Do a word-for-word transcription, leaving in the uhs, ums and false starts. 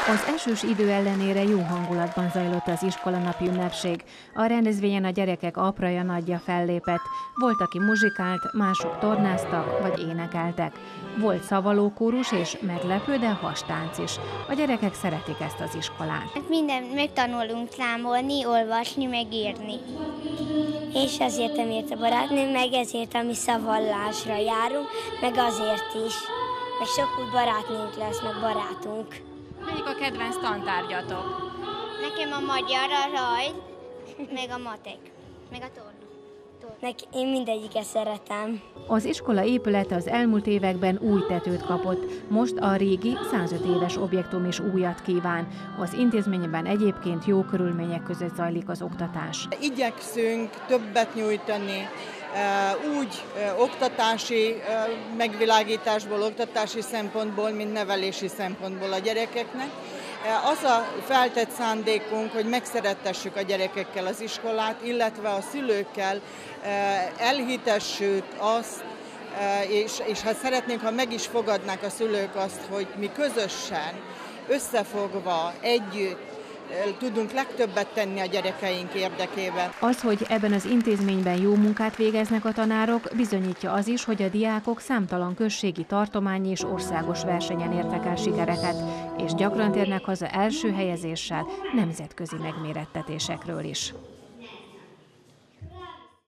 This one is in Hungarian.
Az esős idő ellenére jó hangulatban zajlott az iskolanapi ünnepség. A rendezvényen a gyerekek apraja nagyja fellépett. Volt, aki muzsikált, mások tornáztak vagy énekeltek. Volt szavalókórus és meglepő, de hastánc is. A gyerekek szeretik ezt az iskolát. Minden megtanulunk számolni, olvasni, meg írni. És azért, amiért a barátnőm, meg ezért, ami szavallásra járunk, meg azért is. Meg sok új barátnőnk lesz, meg barátunk. Melyik a kedvenc tantárgyatok? Nekem a magyar, a rajz, meg a matek, meg a torna. Neki, én mindegyiket szeretem. Az iskola épülete az elmúlt években új tetőt kapott. Most a régi százöt éves objektum is újat kíván. Az intézményben egyébként jó körülmények között zajlik az oktatás. Igyekszünk többet nyújtani, úgy oktatási megvilágításból, oktatási szempontból, mint nevelési szempontból a gyerekeknek. Az a feltett szándékunk, hogy megszerettessük a gyerekekkel az iskolát, illetve a szülőkkel elhitessük azt, és, és ha szeretnénk, ha meg is fogadnák a szülők azt, hogy mi közösen, összefogva, együtt tudunk legtöbbet tenni a gyerekeink érdekében. Az, hogy ebben az intézményben jó munkát végeznek a tanárok, bizonyítja az is, hogy a diákok számtalan községi, tartományi és országos versenyen értek el sikereket, és gyakran térnek haza első helyezéssel nemzetközi megmérettetésekről is.